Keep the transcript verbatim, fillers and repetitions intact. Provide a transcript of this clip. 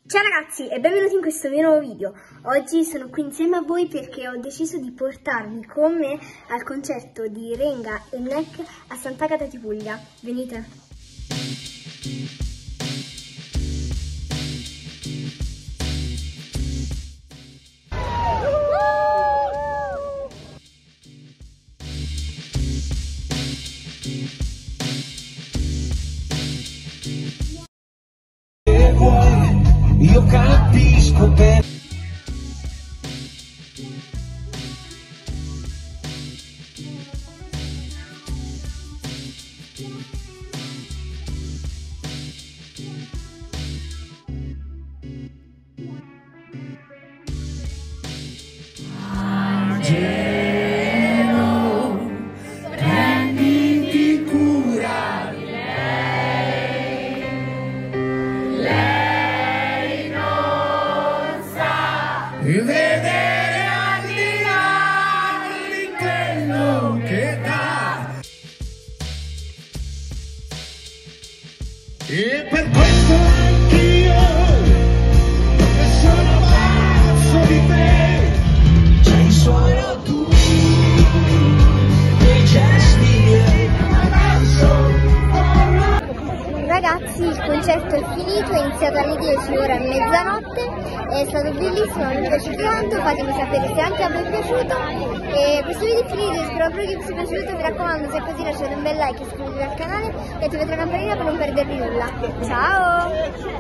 Ciao ragazzi e benvenuti in questo mio nuovo video. Oggi sono qui insieme a voi perché ho deciso di portarvi con me al concerto di Renga e Nek a Sant'Agata di Puglia. Venite! Io capisco per Angelo, prenditi cura di lei. Lei non sa di vedere al di là di quello che dà. E per questo anch'io sono pazzo di te. C'hai solo tu dei gesti e adesso. Ragazzi, il concerto è finito, è iniziato alle dieci, ora è mezzanotte, è stato bellissimo, mi è piaciuto tanto, fatemi sapere se anche a voi è piaciuto. E questo video è finito, spero proprio che vi sia piaciuto, mi raccomando, se è così lasciate un bel like, iscrivetevi al canale e attivate la campanella per non perdervi nulla. Ciao!